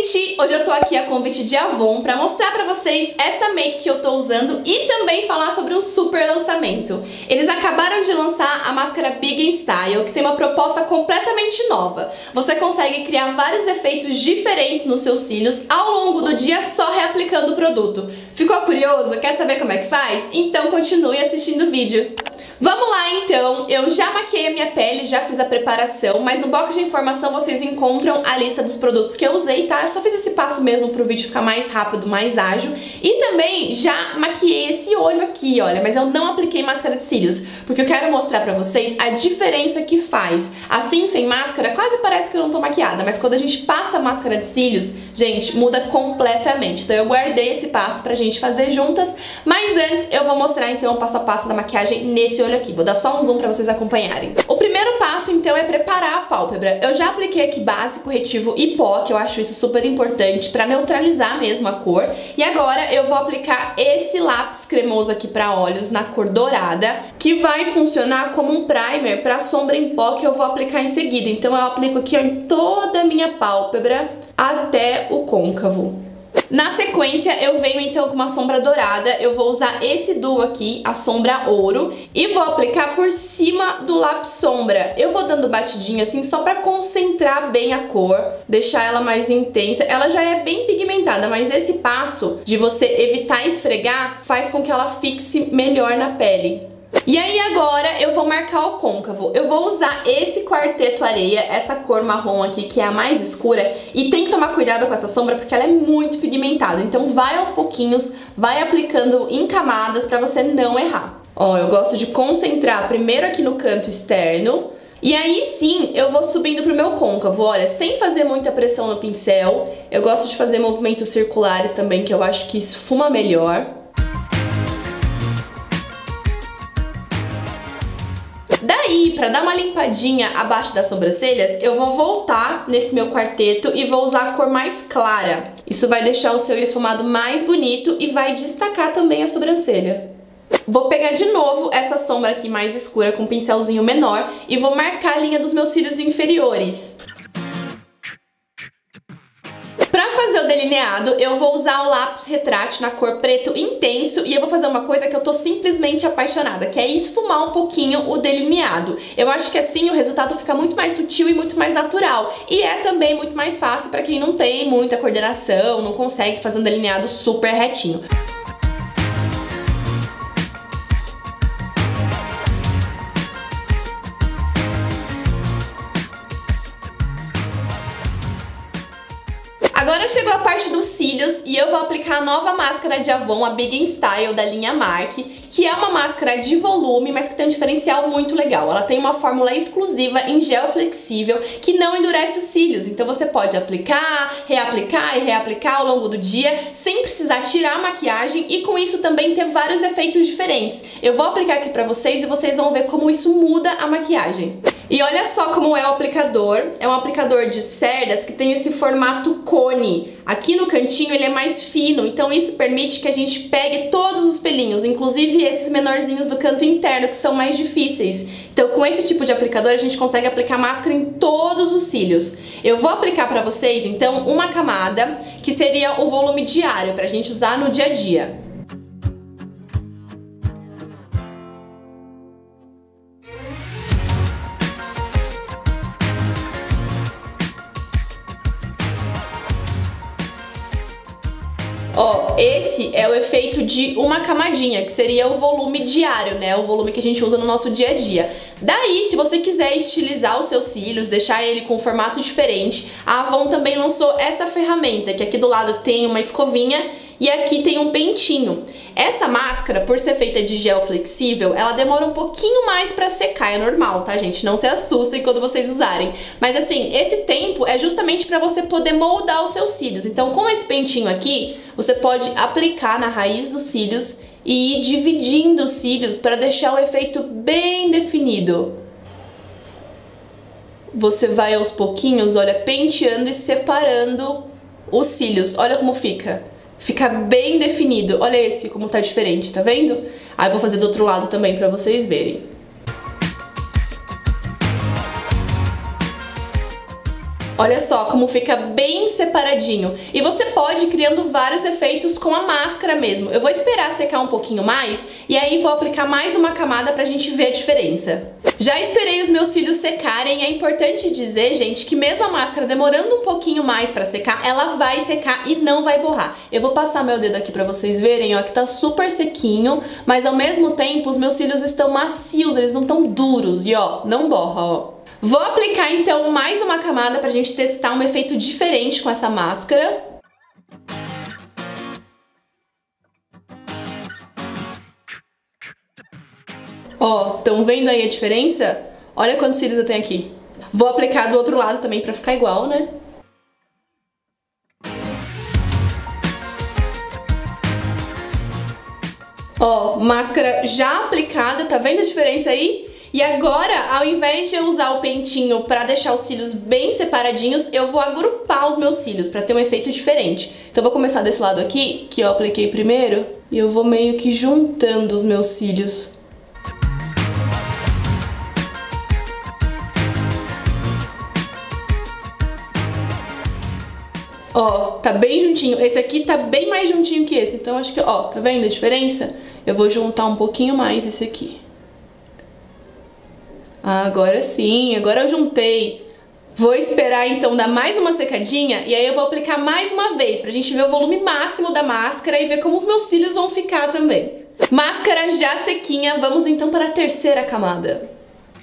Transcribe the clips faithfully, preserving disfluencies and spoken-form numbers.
gente! Hoje eu tô aqui a convite de Avon pra mostrar pra vocês essa make que eu tô usando e também falar sobre um super lançamento. Eles acabaram de lançar a máscara Big Style, que tem uma proposta completamente nova. Você consegue criar vários efeitos diferentes nos seus cílios ao longo do dia só reaplicando o produto. Ficou curioso? Quer saber como é que faz? Então continue assistindo o vídeo. Vamos lá então, eu já maquiei a minha pele, já fiz a preparação, mas no box de informação vocês encontram a lista dos produtos que eu usei, tá? Eu só fiz esse passo mesmo pro vídeo ficar mais rápido, mais ágil. E também já maquiei esse olho aqui, olha, mas eu não apliquei máscara de cílios, porque eu quero mostrar pra vocês a diferença que faz. Assim, sem máscara, quase parece que eu não tô maquiada, mas quando a gente passa a máscara de cílios, gente, muda completamente. Então eu guardei esse passo pra gente fazer juntas, mas antes eu vou mostrar então o passo a passo da maquiagem nesse olho aqui. Vou dar só um zoom pra vocês acompanharem. O primeiro passo, então, é preparar a pálpebra. Eu já apliquei aqui base, corretivo e pó, que eu acho isso super importante pra neutralizar mesmo a cor. E agora eu vou aplicar esse lápis cremoso aqui pra olhos na cor dourada, que vai funcionar como um primer pra sombra em pó que eu vou aplicar em seguida. Então eu aplico aqui ó, em toda a minha pálpebra até o côncavo. Na sequência, eu venho então com uma sombra dourada, eu vou usar esse duo aqui, a sombra ouro, e vou aplicar por cima do lápis sombra. Eu vou dando batidinha assim só pra concentrar bem a cor, deixar ela mais intensa. Ela já é bem pigmentada, mas esse passo de você evitar esfregar faz com que ela fixe melhor na pele. E aí agora eu vou marcar o côncavo. Eu vou usar esse quarteto areia, essa cor marrom aqui que é a mais escura, e tem que tomar cuidado com essa sombra porque ela é muito pigmentada. Então vai aos pouquinhos, vai aplicando em camadas pra você não errar. Ó, eu gosto de concentrar primeiro aqui no canto externo, e aí sim eu vou subindo pro meu côncavo, olha, sem fazer muita pressão no pincel. Eu gosto de fazer movimentos circulares também, que eu acho que esfuma melhor. Daí, pra dar uma limpadinha abaixo das sobrancelhas, eu vou voltar nesse meu quarteto e vou usar a cor mais clara. Isso vai deixar o seu esfumado mais bonito e vai destacar também a sobrancelha. Vou pegar de novo essa sombra aqui mais escura com um pincelzinho menor e vou marcar a linha dos meus cílios inferiores. Pra fazer o delineado, eu vou usar o lápis retrátil na cor preto intenso e eu vou fazer uma coisa que eu tô simplesmente apaixonada, que é esfumar um pouquinho o delineado. Eu acho que assim o resultado fica muito mais sutil e muito mais natural. E é também muito mais fácil pra quem não tem muita coordenação, não consegue fazer um delineado super retinho. Agora chegou a parte dos cílios e eu vou aplicar a nova máscara de Avon, a Big Style da linha Mark, que é uma máscara de volume, mas que tem um diferencial muito legal. Ela tem uma fórmula exclusiva em gel flexível que não endurece os cílios, então você pode aplicar, reaplicar e reaplicar ao longo do dia sem precisar tirar a maquiagem e com isso também ter vários efeitos diferentes. Eu vou aplicar aqui pra vocês e vocês vão ver como isso muda a maquiagem. E olha só como é o aplicador. É um aplicador de cerdas que tem esse formato cone. Aqui no cantinho ele é mais fino, então isso permite que a gente pegue todos os pelinhos, inclusive esses menorzinhos do canto interno, que são mais difíceis. Então com esse tipo de aplicador a gente consegue aplicar máscara em todos os cílios. Eu vou aplicar pra vocês então uma camada, que seria o volume diário, pra gente usar no dia a dia. Ó, esse é o efeito de uma camadinha, que seria o volume diário, né? O volume que a gente usa no nosso dia a dia. Daí, se você quiser estilizar os seus cílios, deixar ele com um formato diferente, a Avon também lançou essa ferramenta, que aqui do lado tem uma escovinha e aqui tem um pentinho. Essa máscara, por ser feita de gel flexível, ela demora um pouquinho mais pra secar, é normal, tá, gente? Não se assustem quando vocês usarem. Mas assim, esse tempo é justamente pra você poder moldar os seus cílios. Então, com esse pentinho aqui, você pode aplicar na raiz dos cílios e ir dividindo os cílios para deixar o efeito bem definido. Você vai aos pouquinhos, olha, penteando e separando os cílios. Olha como fica. Fica bem definido. Olha esse como tá diferente, tá vendo? Aí eu vou fazer do outro lado também pra vocês verem. Olha só como fica bem separadinho. E você pode ir criando vários efeitos com a máscara mesmo. Eu vou esperar secar um pouquinho mais e aí vou aplicar mais uma camada pra gente ver a diferença. Já esperei os meus cílios secarem. É importante dizer, gente, que mesmo a máscara demorando um pouquinho mais pra secar, ela vai secar e não vai borrar. Eu vou passar meu dedo aqui pra vocês verem, ó, que tá super sequinho, mas ao mesmo tempo os meus cílios estão macios, eles não tão duros e ó, não borra, ó. Vou aplicar então mais uma camada pra gente testar um efeito diferente com essa máscara. Ó, estão vendo aí a diferença? Olha quantos cílios eu tenho aqui. Vou aplicar do outro lado também pra ficar igual, né? Ó, máscara já aplicada, tá vendo a diferença aí? E agora, ao invés de eu usar o pentinho pra deixar os cílios bem separadinhos, eu vou agrupar os meus cílios pra ter um efeito diferente. Então eu vou começar desse lado aqui, que eu apliquei primeiro, e eu vou meio que juntando os meus cílios. Ó, tá bem juntinho. Esse aqui tá bem mais juntinho que esse, então acho que, ó, tá vendo a diferença? Eu vou juntar um pouquinho mais esse aqui. Agora sim, agora eu juntei. Vou esperar então dar mais uma secadinha e aí eu vou aplicar mais uma vez pra gente ver o volume máximo da máscara e ver como os meus cílios vão ficar também. Máscara já sequinha, vamos então para a terceira camada.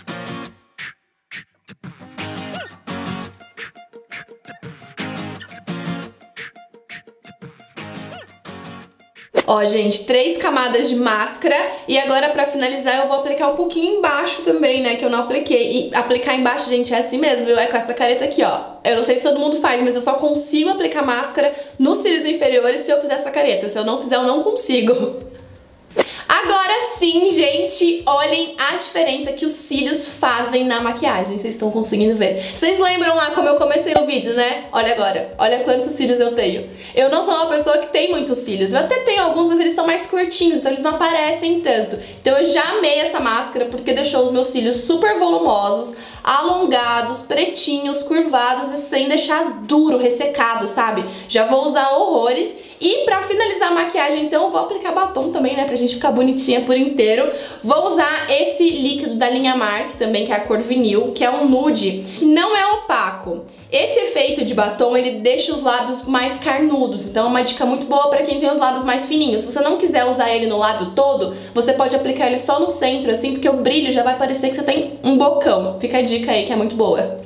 Ó, gente, três camadas de máscara e agora pra finalizar eu vou aplicar um pouquinho embaixo também, né, que eu não apliquei. E aplicar embaixo, gente, é assim mesmo, viu? É com essa careta aqui, ó. Eu não sei se todo mundo faz, mas eu só consigo aplicar máscara nos cílios inferiores se eu fizer essa careta. Se eu não fizer, eu não consigo. Agora sim, gente, olhem a diferença que os cílios fazem na maquiagem. Vocês estão conseguindo ver? Vocês lembram lá como eu comecei o vídeo, né? Olha agora, olha quantos cílios eu tenho. Eu não sou uma pessoa que tem muitos cílios. Eu até tenho alguns, mas eles são mais curtinhos, então eles não aparecem tanto. Então eu já amei essa máscara porque deixou os meus cílios super volumosos, alongados, pretinhos, curvados e sem deixar duro, ressecado, sabe? Já vou usar horrores. E pra finalizar a maquiagem, então, eu vou aplicar batom também, né, pra gente ficar bonitinha por inteiro. Vou usar esse líquido da linha Marc também, que é a cor vinil, que é um nude, que não é opaco. Esse efeito de batom, ele deixa os lábios mais carnudos, então é uma dica muito boa pra quem tem os lábios mais fininhos. Se você não quiser usar ele no lábio todo, você pode aplicar ele só no centro, assim, porque o brilho já vai parecer que você tem um bocão. Fica a dica aí, que é muito boa.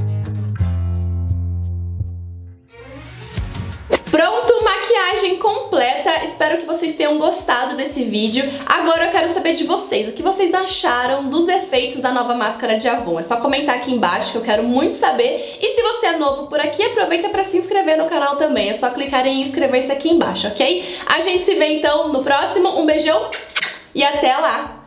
Pronto, maquiagem completa. Espero que vocês tenham gostado desse vídeo. Agora eu quero saber de vocês, o que vocês acharam dos efeitos da nova máscara de Avon. É só comentar aqui embaixo que eu quero muito saber. E se você é novo por aqui, aproveita para se inscrever no canal também. É só clicar em inscrever-se aqui embaixo, ok? A gente se vê então no próximo. Um beijão e até lá!